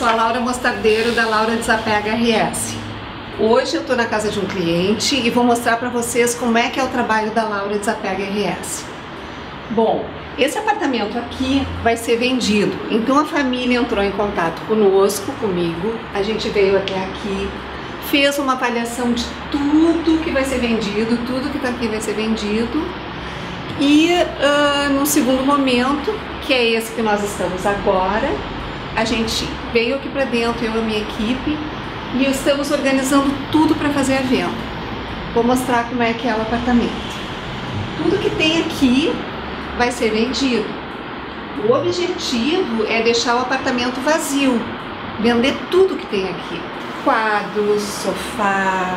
sou a Laura Mostardeiro da Laura Desapega RS. Hoje eu estou na casa de um cliente e vou mostrar para vocês como é que é o trabalho da Laura Desapega RS. Bom, esse apartamento aqui vai ser vendido, então a família entrou em contato conosco, comigo, a gente veio até aqui, fez uma avaliação de tudo que vai ser vendido, tudo que está aqui vai ser vendido e no segundo momento, que é esse que nós estamos agora, a gente veio aqui para dentro, eu e a minha equipe, e estamos organizando tudo para fazer a venda. Vou mostrar como é que é o apartamento. Tudo que tem aqui vai ser vendido. O objetivo é deixar o apartamento vazio, vender tudo que tem aqui. Quadros, sofá,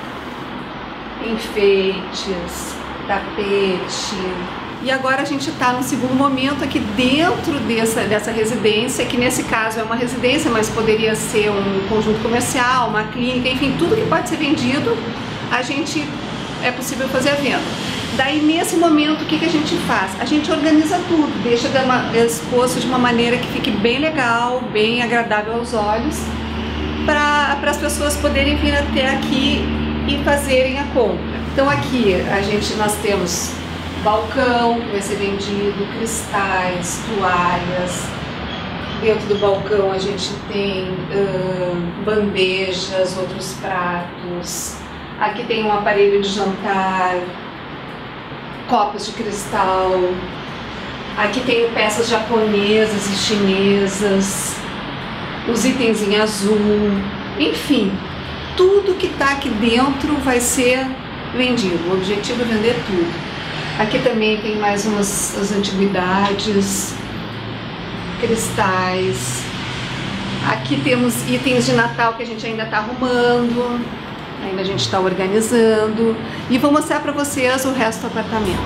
enfeites, tapete. E agora a gente está no segundo momento aqui dentro dessa residência, que nesse caso é uma residência, mas poderia ser um conjunto comercial, uma clínica, enfim, tudo que pode ser vendido, é possível fazer a venda. Daí nesse momento o que a gente faz? A gente organiza tudo, deixa exposto de uma maneira que fique bem legal, bem agradável aos olhos, para as pessoas poderem vir até aqui e fazerem a compra. Então aqui nós temos balcão que vai ser vendido, cristais, toalhas. Dentro do balcão a gente tem bandejas, outros pratos. Aqui tem um aparelho de jantar, copos de cristal. Aqui tem peças japonesas e chinesas, os itens em azul. Enfim, tudo que está aqui dentro vai ser vendido. O objetivo é vender tudo. Aqui também tem mais as antiguidades, cristais. Aqui temos itens de Natal que a gente ainda está arrumando, ainda a gente está organizando. E vou mostrar para vocês o resto do apartamento.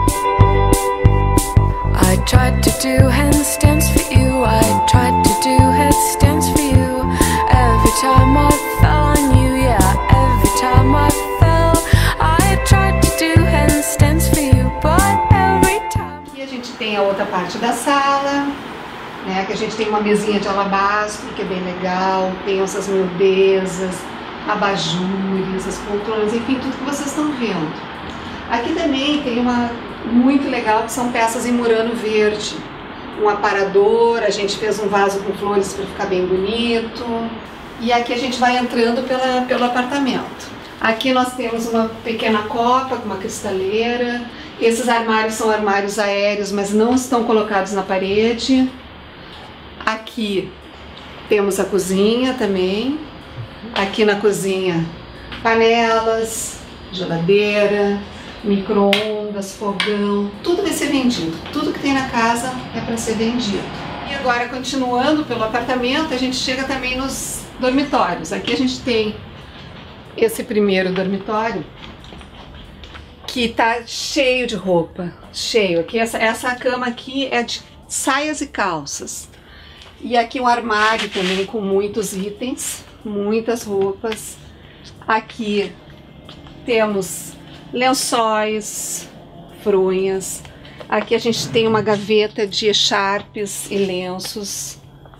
I tried to do handstands for you, I tried to do headstands for you. Every time I fell on you, yeah, every time I fell, I tried to do handstands for you, but every time. Aqui a gente tem a outra parte da sala, né, que a gente tem uma mesinha de alabastro, que é bem legal, tem essas miudezas, abajures, as poltronas, enfim, tudo que vocês estão vendo. Aqui também tem uma muito legal, que são peças em murano verde. Um aparador, a gente fez um vaso com flores para ficar bem bonito. E aqui a gente vai entrando pelo apartamento. Aqui nós temos uma pequena copa com uma cristaleira. Esses armários são armários aéreos, mas não estão colocados na parede. Aqui temos a cozinha também. Aqui na cozinha, panelas, geladeira, micro-ondas, fogão, tudo vai ser vendido. Tudo que tem na casa é para ser vendido. E agora, continuando pelo apartamento, a gente chega também nos dormitórios. Aqui a gente tem esse primeiro dormitório, que tá cheio de roupa, cheio. Aqui essa cama aqui é de saias e calças. E aqui um armário também com muitos itens, muitas roupas. Aqui temos lençóis, fronhas. Aqui a gente tem uma gaveta de echarpes e lenços,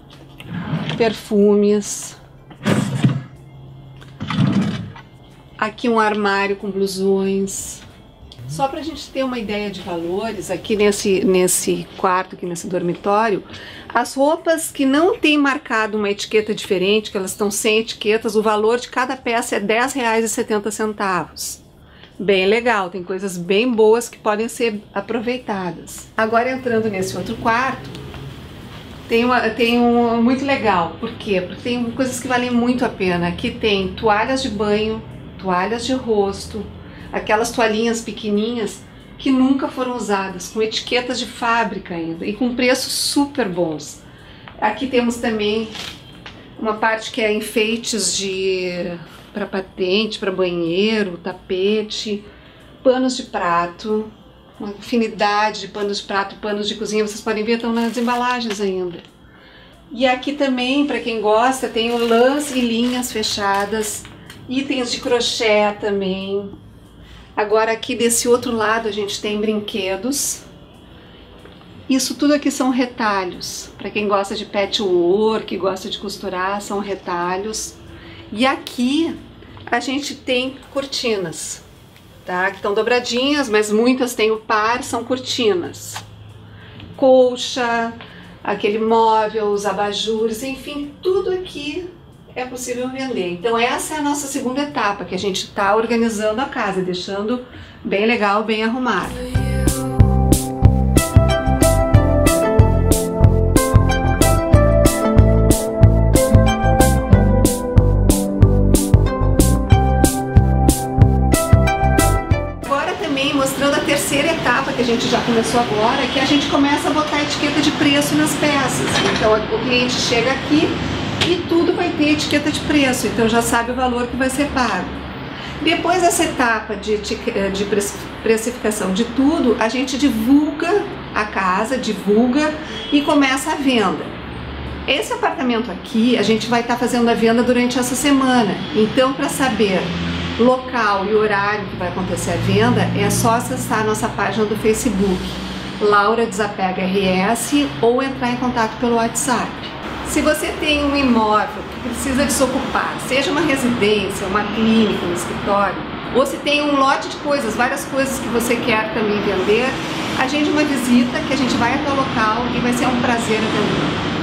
perfumes. Aqui um armário com blusões. Só para a gente ter uma ideia de valores, aqui nesse quarto, aqui nesse dormitório, as roupas que não tem marcado uma etiqueta diferente, que elas estão sem etiquetas, o valor de cada peça é R$10,70. Bem legal, tem coisas bem boas que podem ser aproveitadas. Agora entrando nesse outro quarto, tem um muito legal. Por quê? Porque tem coisas que valem muito a pena. Aqui tem toalhas de banho, toalhas de rosto, aquelas toalhinhas pequenininhas que nunca foram usadas, com etiquetas de fábrica ainda e com preços super bons. Aqui temos também uma parte que é enfeites para patente, para banheiro, tapete, panos de prato, uma infinidade de panos de prato, panos de cozinha, vocês podem ver, estão nas embalagens ainda. E aqui também, para quem gosta, tem o lãs e linhas fechadas, itens de crochê também. Agora aqui desse outro lado a gente tem brinquedos, Isso tudo aqui são retalhos. Para quem gosta de patchwork, gosta de costurar, são retalhos. E aqui a gente tem cortinas, tá? Que estão dobradinhas, mas muitas têm o par, são cortinas. Colcha, aquele móvel, os abajures, enfim, tudo aqui é possível vender. Então essa é a nossa segunda etapa, que a gente está organizando a casa, deixando bem legal, bem arrumada. Mostrando a terceira etapa que a gente já começou agora, que a gente começa a botar etiqueta de preço nas peças. Então o cliente chega aqui e tudo vai ter etiqueta de preço, então já sabe o valor que vai ser pago. Depois dessa etapa de precificação de tudo, a gente divulga a casa, divulga e começa a venda. Esse apartamento aqui, a gente vai estar fazendo a venda durante essa semana, então para saber local e horário que vai acontecer a venda, é só acessar a nossa página do Facebook, Laura Desapega RS, ou entrar em contato pelo WhatsApp. Se você tem um imóvel que precisa desocupar, seja uma residência, uma clínica, um escritório, ou se tem um lote de coisas, várias coisas que você quer também vender, agende uma visita que a gente vai até o local e vai ser um prazer atender.